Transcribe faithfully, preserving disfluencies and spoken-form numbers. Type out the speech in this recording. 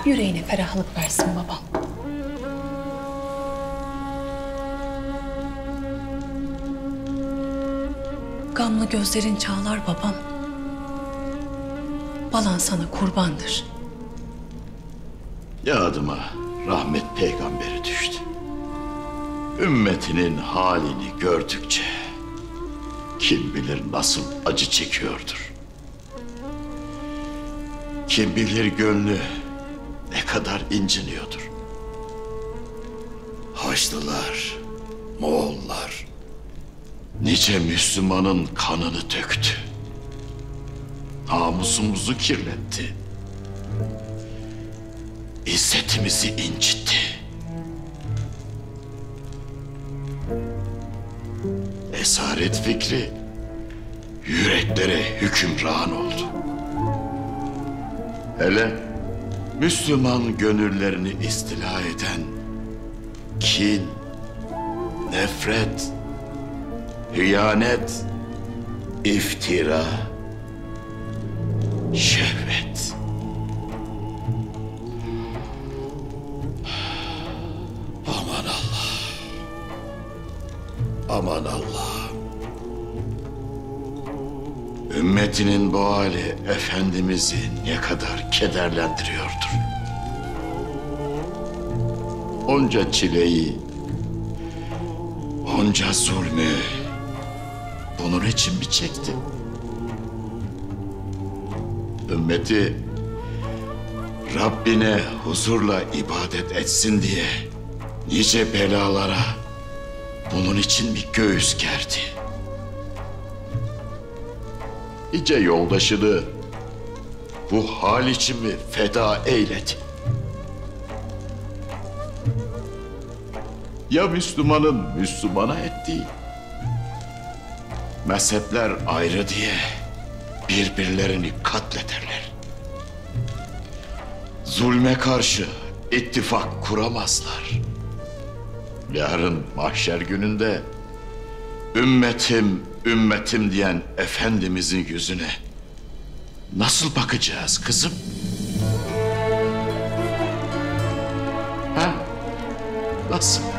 yüreğine ferahlık versin babam. Gamlı gözlerin çağlar babam. Balan sana kurbandır. Yadıma rahmet peygamberi düştü. Ümmetinin halini gördükçe kim bilir nasıl acı çekiyordur. Kim bilir gönlü ne kadar inciniyordur. Haçlılar, Moğollar nice Müslümanın kanını döktü. Namusumuzu kirletti. İzzetimizi incitti. Esaret fikri yüreklere hükümran oldu. Hele Müslüman gönüllerini istila eden kin, nefret, hıyanet, iftira, şehvet. Aman Allah. Aman Allah. Ümmetinin bu hali Efendimiz'i ne kadar kederlendiriyordur. Onca çileyi, onca zulmü bunun için mi çekti? Ümmeti Rabbine huzurla ibadet etsin diye nice belalara bunun için mi göğüs gerdi? Nice yoldaşını bu hal için mi feda eyledi? Ya Müslümanın Müslümana ettiği? Mezhepler ayrı diye birbirlerini katlederler. Zulme karşı ittifak kuramazlar. Yarın mahşer gününde ümmetim, ümmetim diyen Efendimizin yüzüne nasıl bakacağız kızım? Ha? Nasıl?